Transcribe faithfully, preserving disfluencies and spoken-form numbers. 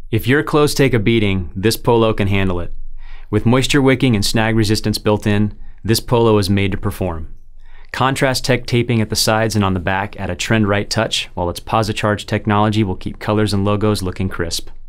If your clothes take a beating, this Polo can handle it. With moisture wicking and snag resistance built in, this Polo is made to perform. Contrast-Tek taping at the sides and on the back add a trend-right touch, while its PosiCharge technology will keep colors and logos looking crisp.